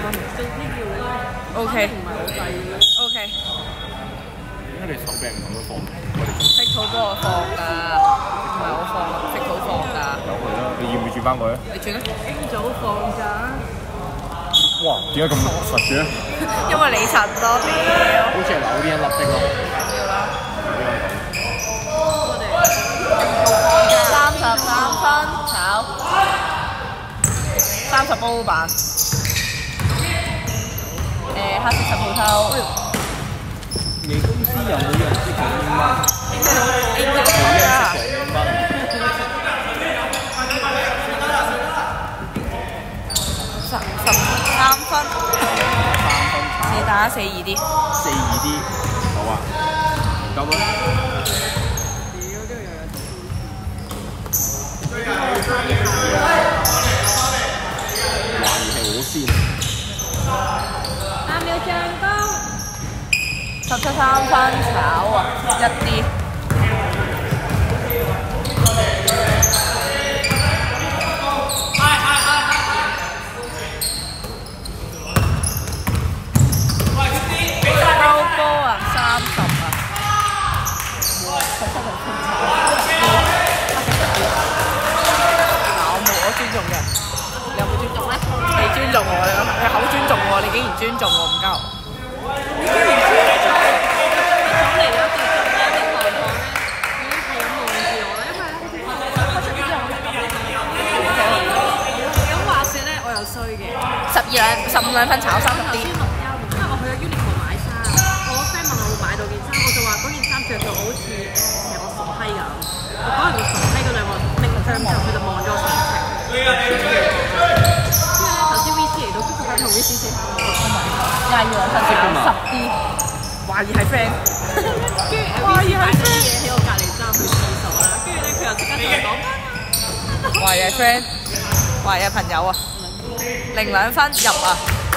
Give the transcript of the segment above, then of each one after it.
OK OK。 點解你手柄唔同咗放？ 食土幫我放㗎，唔係我放，食土放㗎。 由佢啦，你要唔要轉翻佢咧？ 你轉啊！ 早放㗎。 哇！點解咁實嘅？ 因為你實多啲。 好似係扭呢一粒的咯。 要啦。 33分炒，30煲板。黑色10鋪頭。 你公司有冇人識講英文？ 應該有啊。13分。你打4-2D。 4-2D，好啊。夠啦。 懷疑係我先。 3秒醬工。 13分炒啊，1D。高波啊，30啊。我尊重人，你有冇尊重咧？你尊重我，你好尊重我，你竟然尊重我，唔交。 你居然知道咗嚟咗一段咁樣的狀況咧，已經係咁望住我啦，因為咧開出之後咁話説咧，我又衰嘅。 15分炒30D。 因為我去咗 Uniqlo 買衫，我個 friend 問我會買到件衫，我就話嗰件衫着到好似成個傻閪咁。我講完個傻閪嗰兩個拎個張之後，佢就望咗我成尺。 因為頭先 VC 嚟到，佢同 VC 食飯， 又係要我分10D，懷疑係 friend， 跟住 VC 擺咗啲嘢喺我隔離爭去廁所啦，跟住咧佢又即刻同我講， 懷疑係 friend，懷疑係朋友啊，02分入啊，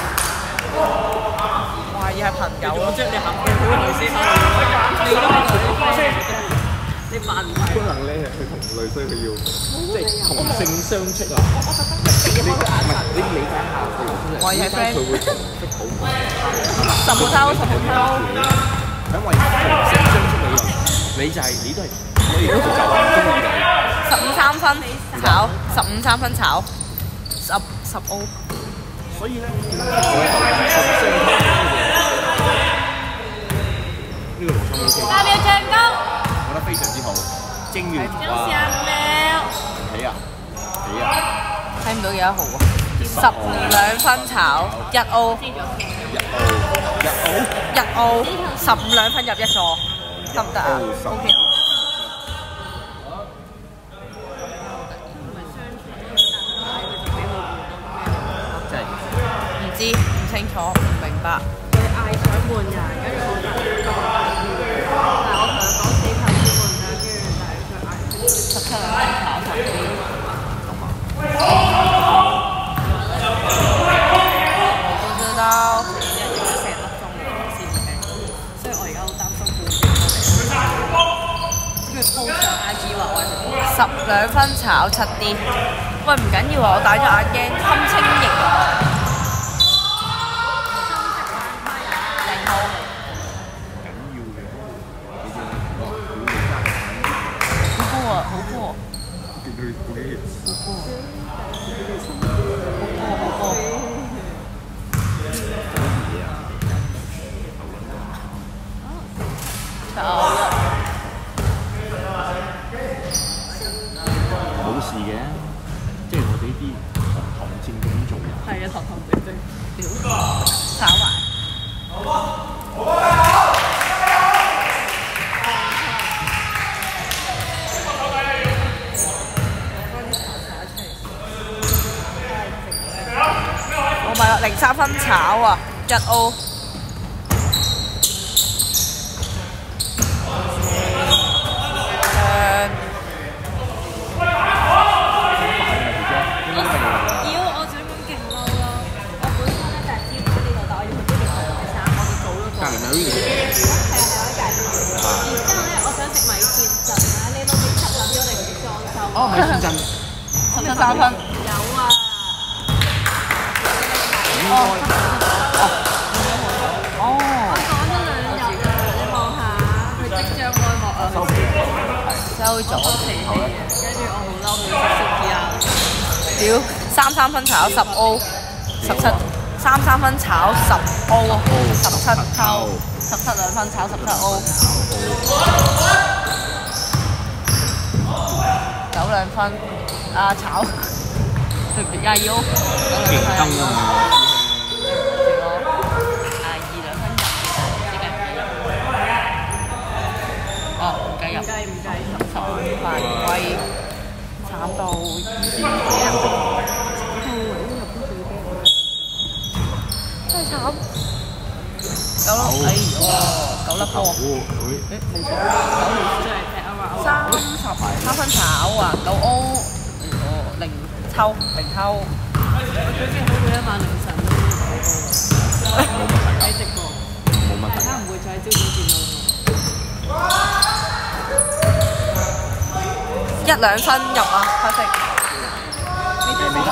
懷疑係朋友咯，即係你行過好耐先，你都係佢。 你扮唔係？ 可能咧係佢同類，所以佢要即係同性相斥啊！你理解下佢， 我係 friend， 佢會同識好。 10鋪頭。 因為同性相斥理論，你就係你都係，所以佢就唔中意你。 15-3分炒，15-3分炒，10 O。 所以咧，我係同性相斥呢個邏輯 OK。 3秒醬工。 我覺得非常之好，精妙哇！起啊！ 睇唔到幾多號啊？12分炒1O。1O 15分入1座，得唔得啊 ？OK。 真係唔知唔清楚唔明白。 佢嗌想換人，跟住我就但係我同佢講死頭先換啦，跟住就係佢嗌。 17分炒10D。我知道。成粒鐘先停，所以我而家好擔心半跟住 po 上 IG 話我12分炒7D。喂，唔緊要啊，我戴咗眼鏡，堪稱型。 好波！ 見佢好幾年。冇事嘅，即係我哋呢啲堂正咁做人。 係啊，堂正正，屌，炒埋。 我買咗03分炒啊，1O。 妖，我想講勁嬲咯！我本身咧就係知道呢度，但我要去邊度買衫，我哋早咗過。 隔離咪有呢個。 係啊，有一間。然之後咧，我想食米線陣啊，你老味七撚咗嚟裝修。 哦，米線陣。 13分。 有啊。 咁該哦講咗2日㗎，你望下佢即將開幕啊！ 收皮收咗收皮氣嘅，跟住我好嬲佢食 Sukiya。 屌33分炒10O 17，33分炒10O 17抽，17兩分炒17O 9兩分，炒22O 競爭啊！ 2兩分入，呢計唔計入？哦，唔計入， 唔計 10犯規，慘到真係慘。9粒，哎呦，9粒波，誒冇錯，9 即係踢啊嘛 33分炒啊，9O，0抽0抽， 我最近好到1晚凌晨都睇直播， 冇問題。 大家唔會再朝早見到我。 1兩分入啊，可惜。 你得幾球？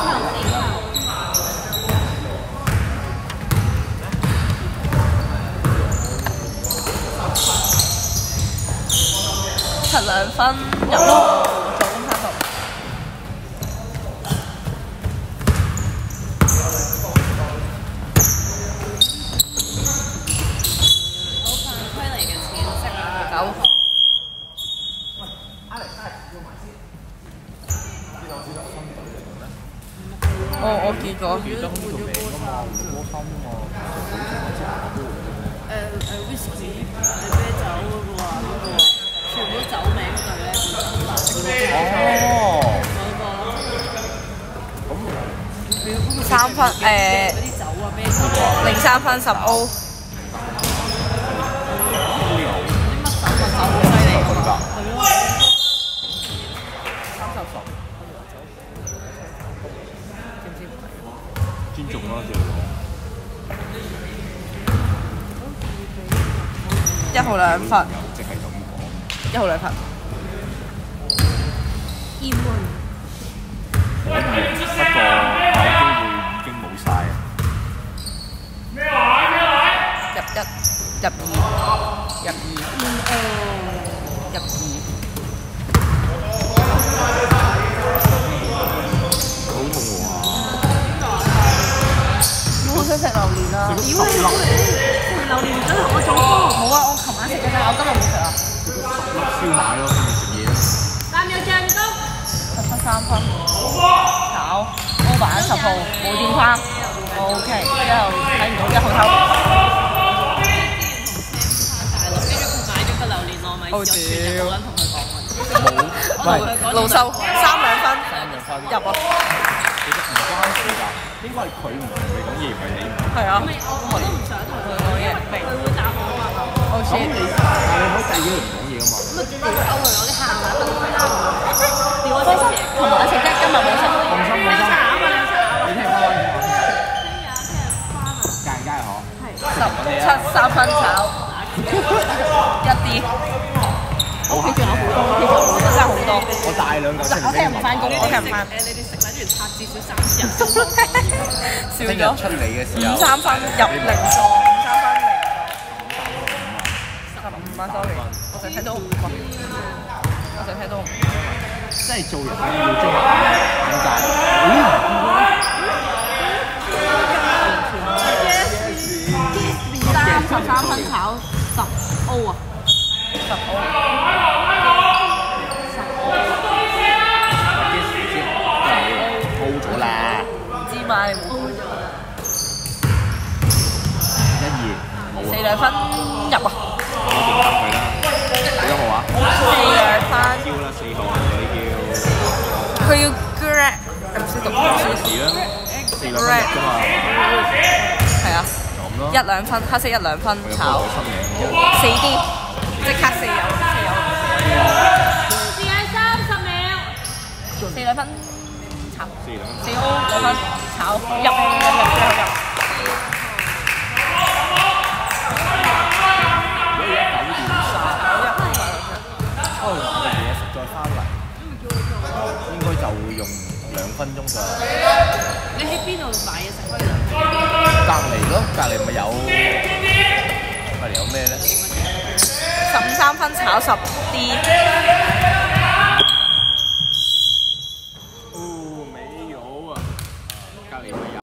7兩分入咯，助攻30。 好犯規嚟嘅淺色啊 9。我見過。 whisky 啤酒嗰個啊，全部酒名嗰隊咧， 3分嗰啲酒啊，啤酒 03分10O。 啲乜酒好犀利㗎，係咯。 尊重咯， 1號2分， 即係咁講。 1號2分。 燕雲不過有機會已經冇晒。 入1，入2，入2，入2。 好痛喎！ 我想食榴蓮啊！ 屌你老味，食榴蓮真係我做歌。 冇啊，我琴晚食嘅咋，我今日冇食啊。 燒賣咯，今日食嘢。 3秒醬汁。 13分，炒歐版10號冇電框 ，OK， 之後睇唔到1號偷。 大佬，跟住佢買咗個榴蓮糯米，我全日冇撚同佢講喎。 喂， 老秀3兩分入啊！ 其實唔關事㗎，應該係佢唔同你講嘢，唔係你唔同。 係啊， 我都唔想同佢講嘢，佢會答我啊。 好似但係你可以第二個唔講嘢㗎嘛。 咁啊，屌鳩佢，我啲喊啊，屌我啲蛇。 琴晚食啫，今日冇食。 放心， 你有茶啊嘛？ 你聽翻我講。 聽日梗係嗬。 17 3分炒1啲， 好仲有好多，真係好多。 我帶2嚿出嚟。 我聽日唔翻工，我聽日唔翻。 你哋食撚完拆至少3日。 少聽日咗出嚟嘅時候。 53分入0座，53分0座，15啊 ，sorry， 我淨睇到5個，我淨睇到5。 即係做人要精明，點解？ 33分炒10O 啊，10O。 高咗啦知嘛？你冇 ，1、2，冇 4兩分入啊！ 我點答佢啦？幾多號啊 4兩分， 叫啦4號，你叫佢要 grab，唔識讀時啦，4兩分入㗎嘛， 係啊， 就咁咯。 1兩分，黑色1兩分佢有炒個新名喎。 4D，即刻4有時間30秒。 4兩分炒 4兩分。 4O 2分炒入最後入。 我哋嘢實在翻嚟，應該就會用2分鐘就。 你喺邊度買嘢食？ 隔離咪有隔離有咩咧？ 15三分炒10D。